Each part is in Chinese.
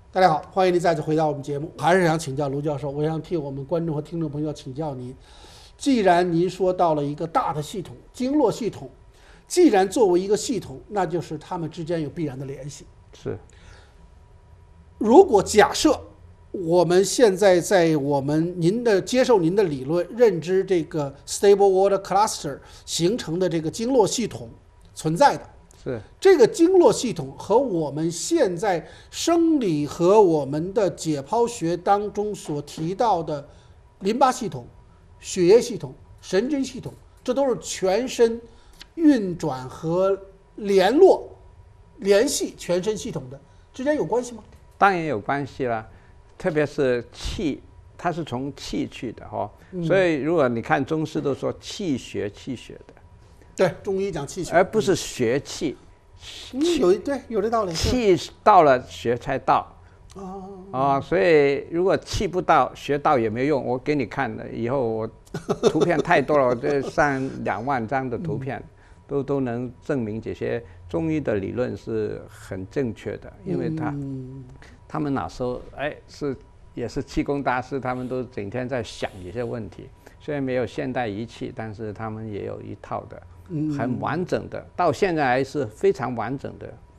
大家好，欢迎您再次回到我们节目。还是想请教卢教授，我想替我们观众和听众朋友请教您。既然您说到了一个大的系统，经络系统，既然作为一个系统，那就是它们之间有必然的联系。 是。 如果假设我们现在在接受您的理论，认知这个 stable water cluster 形成的这个经络系统存在的。 是这个经络系统和我们现在生理和我们的解剖学当中所提到的淋巴系统、血液系统、神经系统，这都是全身运转和联系全身系统的，之间有关系吗？ 当然有关系啦，特别是气，它是从气去的哈，所以如果你看中医都说气血的。 对，中医讲气血， 而不是学气。 有这道理。 气到了，学才到。所以如果气不到，学到也没用。我给你看的，以后我图片太多了，我这上2万张的图片，都能证明这些中医的理论是很正确的，因为他们那时候也是气功大师，他们都整天在想这些问题。虽然没有现代仪器，但是他们也有一套的。很完整的，到现在还是非常完整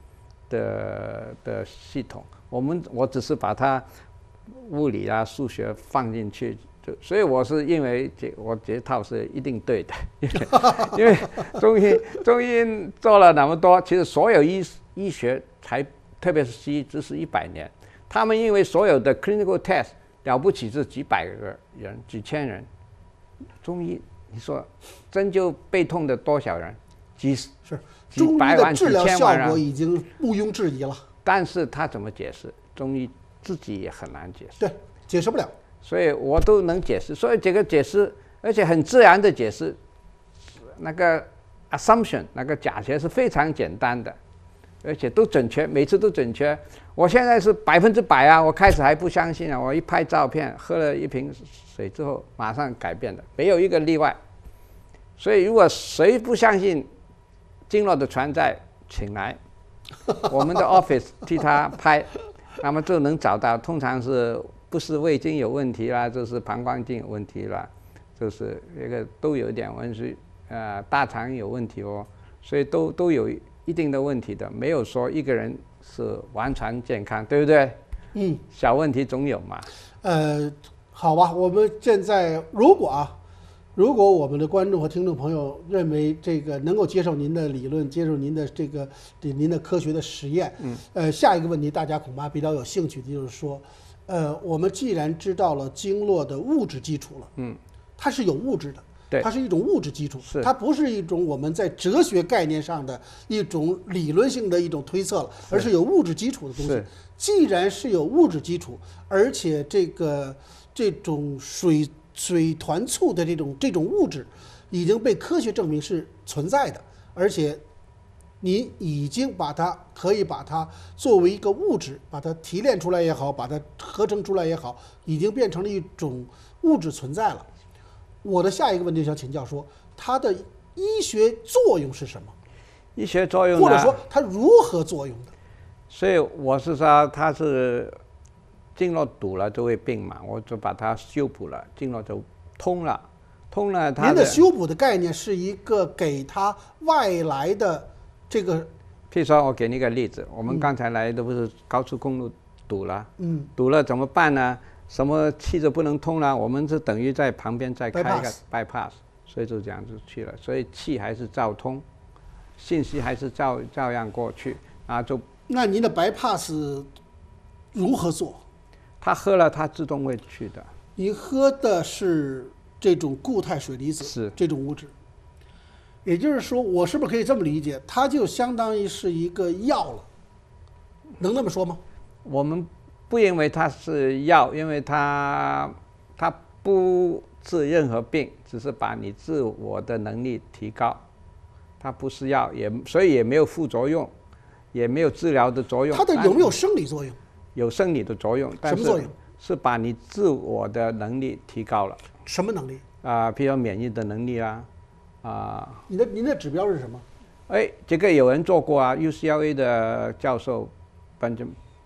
的系统。我只是把它物理啊、数学放进去，所以我是因为我这套是一定对的，因为中医做了那么多，其实所有医学特别是西医，只是100年，他们因为所有的 clinical test 了不起是几百个人、几千人，中医。你说针灸背痛的多少人？几百万、几千万人。中医的治疗效果已经毋庸置疑了。但是他怎么解释？中医自己也很难解释。 对，解释不了。 所以我都能解释，所以这个解释，而且很自然的解释，那个 assumption 那个假设是非常简单的，而且都准确，每次都准确。我现在是100%啊！我开始还不相信啊，我一拍照片，喝了一瓶水之后，马上改变的，没有一个例外。所以，如果谁不相信经络的存在，请来我们的 office 替他拍，那么就能找到。通常是不是胃经有问题啦，就是膀胱经有问题啦，就是这个都有一点问题，大肠有问题哦，所以都有一定的问题的，没有说一个人是完全健康，对不对？小问题总有嘛。 好吧，我们现在如果我们的观众和听众朋友认为这个能够接受您的理论，接受您的您的科学的实验，下一个问题大家恐怕比较有兴趣的就是说，我们既然知道了经络的物质基础了，它是有物质的。 对， 它是一种物质基础，它不是一种我们在哲学概念上的一种理论性的一种推测了，而是有物质基础的东西。既然是有物质基础，而且这种水团簇的这种物质已经被科学证明是存在的，而且你已经可以把它作为一个物质，把它提炼出来也好，把它合成出来也好，已经变成了一种物质存在了。我的下一个问题想请教说，它的医学作用是什么？ 医学作用， 或者说它如何作用的？ 所以我是说，它是经络堵了就会病嘛，我就把它修补了，经络就通了。 您的修补的概念是一个给它外来的这个， 譬如说我给你一个例子，我们刚才来的不是高速公路堵了，堵了怎么办呢？什么气就不能通了，我们是等于在旁边再开一个 bypass， 所以就这样就去了，所以气还是照通，信息还是照样过去啊。 那您的 bypass 如何做？ 他喝了，它自动会去的。 您喝的是这种固态水离子， 是这种物质，也就是说，我是不是可以这么理解？它就相当于是一个药了，能那么说吗？ 我们不认为它是药，因为它不治任何病，只是把你自我的能力提高。它不是药，所以也没有副作用，也没有治疗的作用。 它有没有生理作用？ 有生理的作用，但是是把你自我的能力提高了。 什么能力？ 比如免疫的能力啦， 您的指标是什么？ 这个有人做过啊 ，UCLA 的教授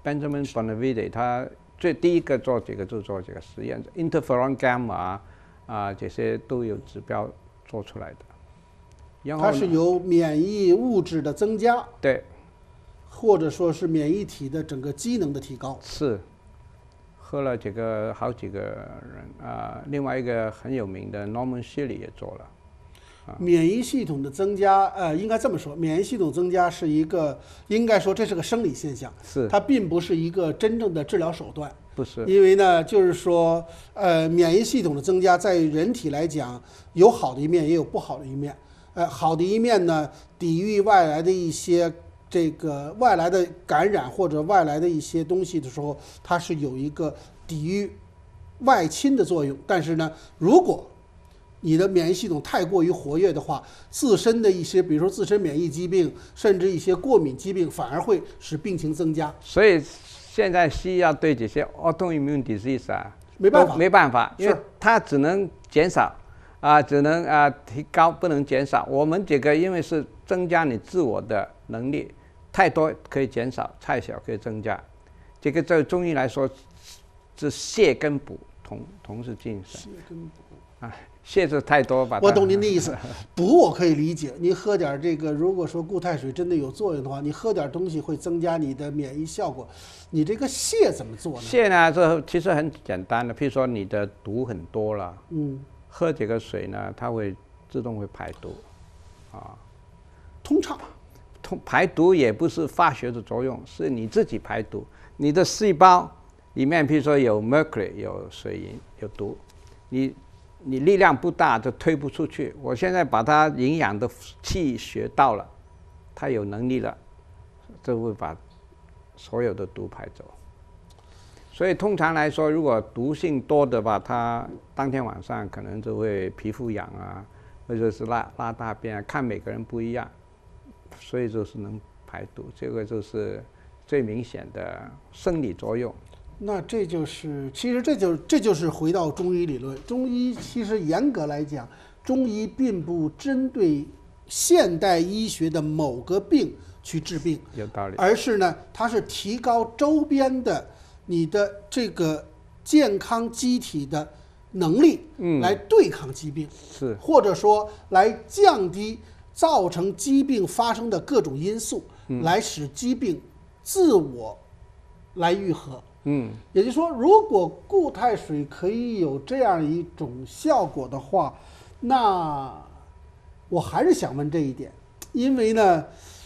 Benjamin Bonavide 他第一个做这个实验 ，interferon gamma 这些都有指标做出来的。然后它是由免疫物质的增加， 对， 或者说是免疫体的整个机能的提高。 是，喝了好几个人另外一个很有名的 Norman Shirley 也做了。 免疫系统的增加，应该这么说，免疫系统增加是一个，应该说这是个生理现象， 是它并不是一个真正的治疗手段。 不是， 因为呢，就是说，免疫系统的增加在人体来讲，有好的一面，也有不好的一面。好的一面呢，抵御外来的一些这个外来的感染或者外来的一些东西的时候，它是有一个抵御外侵的作用。但是呢，如果你的免疫系统太过于活跃的话，自身的一些，比如说自身免疫疾病，甚至一些过敏疾病，反而会使病情增加。 所以现在西药对这些 autoimmune disease 没办法， 因为它只能减少只能提高，不能减少。我们这个因为是增加你自我的能力，太多可以减少，太小可以增加。这个在中医来说是泻跟补同是进神。 泻跟补泻是太多吧？ 我懂您的意思，补我可以理解。您喝点这个，如果说固态水真的有作用的话，你喝点东西会增加你的免疫效果。你这个泻怎么做呢？ 泻呢，这其实很简单的，譬如说你的毒很多了，喝这个水呢，它会自动会排毒， 通畅。 排毒也不是化学的作用，是你自己排毒。你的细胞里面，譬如说有 mercury 有水银有毒，你力量不大就推不出去。我现在把它营养的气学到了，它有能力了，就会把所有的毒排走。所以通常来说，如果毒性多的话，它当天晚上可能就会皮肤痒或者是拉大便看每个人不一样，所以就是能排毒，这个就是最明显的生理作用。 那这就是其实这就是回到中医理论。中医其实严格来讲，中医并不针对现代医学的某个病去治病， 有道理， 而是呢，它是提高周边的你的这个健康机体的能力，来对抗疾病， 是或者说来降低造成疾病发生的各种因素，来使疾病自我来愈合。也就是说，如果固态水可以有这样一种效果的话，那我还是想问这一点，因为呢，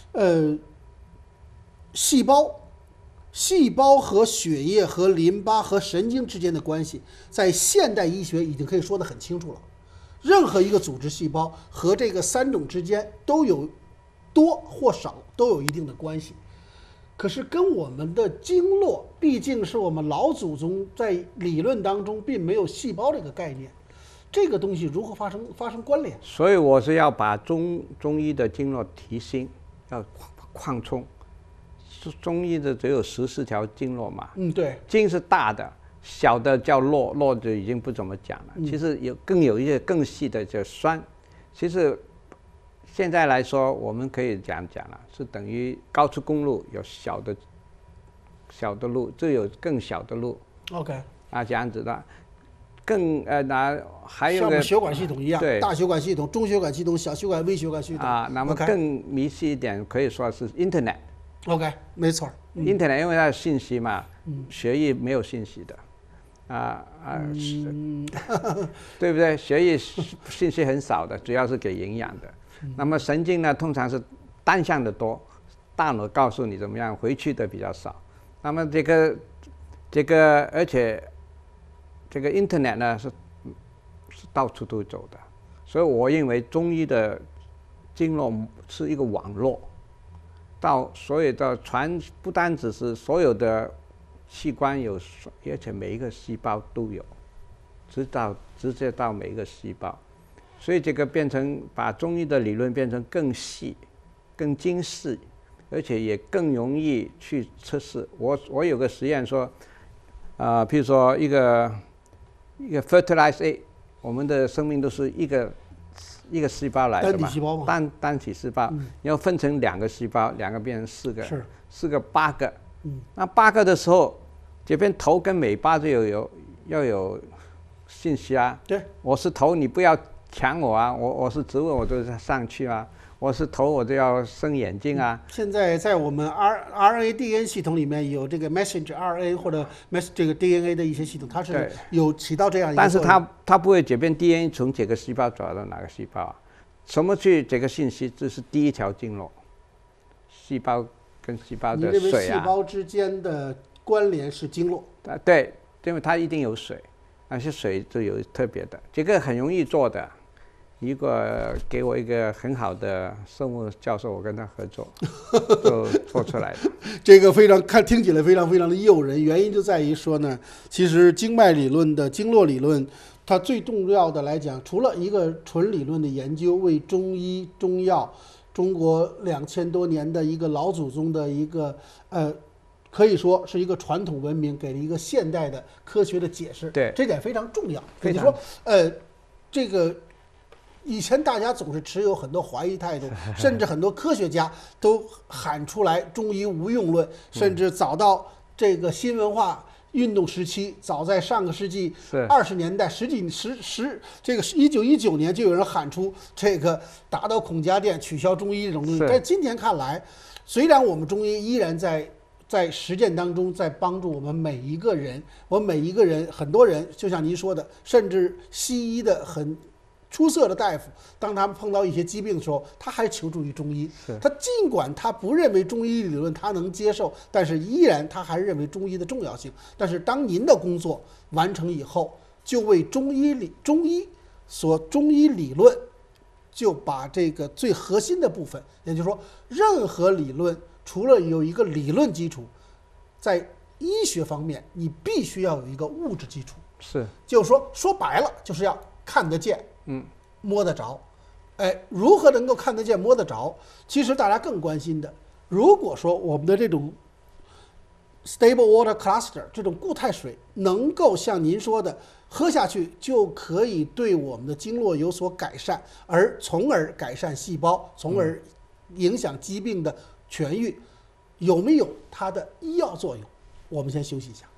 细胞和血液和淋巴和神经之间的关系，在现代医学已经可以说得很清楚了。任何一个组织细胞和这个三种之间都有多或少都有一定的关系。可是跟我们的经络，毕竟是我们老祖宗在理论当中并没有细胞这个概念，这个东西如何发生关联？ 所以我是要把中医的经络提升，要扩充。中医的只有14条经络嘛， 对， 经是大的，小的叫络就已经不怎么讲了。其实有一些更细的叫栓，其实。现在来说，我们可以讲了，是等于高速公路有小的路，就有更小的路。 OK。 这样子的，还有像我们血管系统一样， 对， 大血管系统、中血管系统、小血管、微血管系统。 那么更明细一点，可以说是 Internet。OK， 没错。 Internet 因为它有信息嘛，血液没有信息的。对不对？血液信息很少的，主要是给营养的。那么神经呢，通常是单向的多，大脑告诉你怎么样，回去的比较少。那么这个，而且这个 Internet 呢是到处都走的，所以我认为中医的经络是一个网络，到所有的不单只是所有的器官有，而且每一个细胞都有，直接到每一个细胞。所以这个变成把中医的理论变成更细、更精细，而且也更容易去测试。我有个实验说，譬如说一个 fertilized egg， 我们的生命都是一个细胞来的嘛，单体细胞，然后分成2个细胞，2个变成4个，4个8个， 那8个的时候，这边头跟尾巴就要有信息啊。 对， 我是头，你不要抢我啊！我是植物，我就上去啊。我是头，我就要伸眼睛啊。 现在在我们 RNA-DNA 系统里面有这个 messenger RNA 或者这个 DNA 的一些系统，它是有起到这样一个作用。 但是它不会这边 DNA 从这个细胞转到哪个细胞啊？什么去这个信息？这是第一条经络，细胞跟细胞的水啊。 你认为细胞之间的关联是经络？ 对，因为它一定有水，那些水就有特别的，这个很容易做的。给我一个很好的生物教授，我跟他合作，就做出来的。 这个听起来非常非常的诱人，原因就在于说呢，其实经脉理论的经络理论，它最重要的来讲，除了一个纯理论的研究，为中医中药中国2000多年的一个老祖宗的一个可以说是一个传统文明给了一个现代的科学的解释。 对， 这点非常重要。也就是说，这个。以前大家总是持有很多怀疑态度，甚至很多科学家都喊出来中医无用论，甚至早到这个新文化运动时期，早在上个世纪20年代这个1919年就有人喊出这个打倒孔家店、取消中医这种东西。但今天看来，虽然我们中医依然在实践当中，在帮助我们每一个人，很多人就像您说的，甚至西医的很出色的大夫，当他们碰到一些疾病的时候，他还求助于中医。他尽管他不认为中医理论他能接受，但是依然他还认为中医的重要性。但是当您的工作完成以后，就为中医理论，就把这个最核心的部分，也就是说，任何理论除了有一个理论基础，在医学方面你必须要有一个物质基础。就是说白了，就是要看得见。摸得着，如何能够看得见、摸得着？其实大家更关心的，如果说我们的这种 stable water cluster 这种固态水能够像您说的喝下去，就可以对我们的经络有所改善，从而改善细胞，从而影响疾病的痊愈，有没有它的医药作用？我们先休息一下。